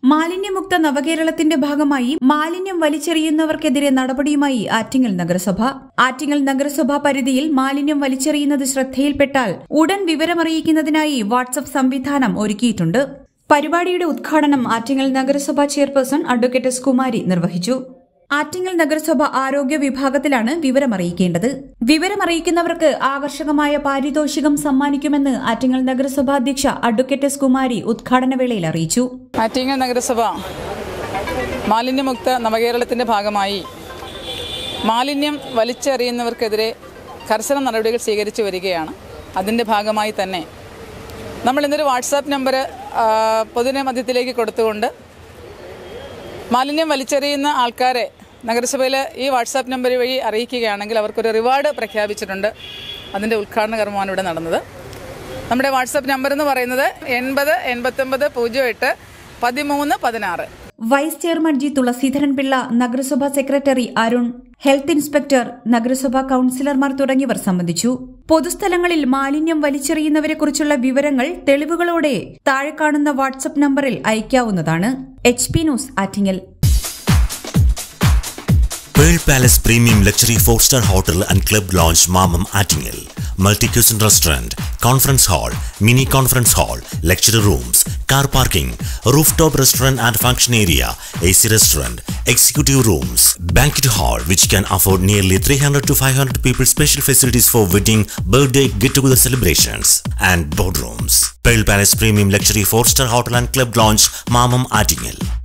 മാലിന്യമുക്ത നവകേരളത്തിന്റെ ഭാഗമായി മാലിന്യം വലിച്ചെറിയുന്നവർക്കെതിരെ നടപടിയുമായി ആറ്റിങ്ങൽ നഗരസഭ. ആറ്റിങ്ങൽ നഗരസഭാ പരിധിയിൽ മാലിന്യം വലിച്ചെറിയുന്നത് ശ്രദ്ധയിൽപ്പെട്ടാൽ ഉടൻ വിവരമറിയിക്കുന്നതിനായി വാട്സ്ആപ്പ് സംവിധാനം ഒരുക്കിയിട്ടുണ്ട്. പരിപാടിയുടെ ഉദ്ഘാടനം ആറ്റിങ്ങൽ നഗരസഭാ ചെയർപേഴ്സൺ അഡ്വക്കേറ്റ് എസ് കുമാരി നിർവഹിച്ചു. ആറ്റിങ്ങൽ നഗരസഭ ആരോഗ്യ വിഭാഗത്തിലാണ് വിവരമറിയിക്കേണ്ടത്. വിവരമറിയിക്കുന്നവർക്ക് ആകർഷകമായ പാരിതോഷികം സമ്മാനിക്കുമെന്ന് ആറ്റിങ്ങൽ നഗരസഭാ അധ്യക്ഷ അഡ്വക്കേറ്റ് എസ് കുമാരി ഉദ്ഘാടന വേളയിൽ അറിയിച്ചു. ആറ്റിങ്ങൽ നഗരസഭ മാലിന്യമുക്ത നവകേരളത്തിന്റെ ഭാഗമായി മാലിന്യം വലിച്ചെറിയുന്നവർക്കെതിരെ കർശന നടപടികൾ സ്വീകരിച്ചു വരികയാണ്. അതിന്റെ ഭാഗമായി തന്നെ നമ്മൾ ഇന്നൊരു വാട്സാപ്പ് നമ്പർ പൊതുജനമധ്യത്തിലേക്ക് കൊടുത്തുകൊണ്ട് മാലിന്യം വലിച്ചെറിയുന്ന ആൾക്കാരെ നഗരസഭയിൽ ഈ വാട്സാപ്പ് നമ്പർ വഴി അറിയിക്കുകയാണെങ്കിൽ അവർക്കൊരു റിവാർഡ് പ്രഖ്യാപിച്ചിട്ടുണ്ട്. അതിൻ്റെ ഉദ്ഘാടന കർമ്മമാണ് ഇവിടെ നടന്നത്. നമ്മുടെ വാട്സാപ്പ് നമ്പർ എന്ന് പറയുന്നത് 8089081316. Vice chairman G Thulaseedharan Pillai, നഗരസഭാ സെക്രട്ടറി അരുൺ, ഹെൽത്ത് ഇൻസ്പെക്ടർ, നഗരസഭാ കൌൺസിലർമാർ തുടങ്ങിയവർ സംബന്ധിച്ചു. പൊതുസ്ഥലങ്ങളിൽ മാലിന്യം വലിച്ചെറിയുന്നവരെക്കുറിച്ചുള്ള വിവരങ്ങൾ തെളിവുകളോടെ താഴെ കാണുന്ന വാട്സ്ആപ്പ് നമ്പറിൽ അയക്കാവുന്നതാണ്. HP news Attingal. Pearl Palace Premium Luxury 4-star Hotel and Club Lounge Mamam Attingel. Multi-cuisine restaurant, conference hall, mini conference hall, lecture rooms, car parking, rooftop restaurant and function area, AC restaurant, executive rooms, banquet hall which can afford nearly 300 to 500 people, special facilities for wedding, birthday, get-together celebrations and boardrooms. Pearl Palace Premium Luxury 4-star Hotel and Club Lounge Mamam Attingel.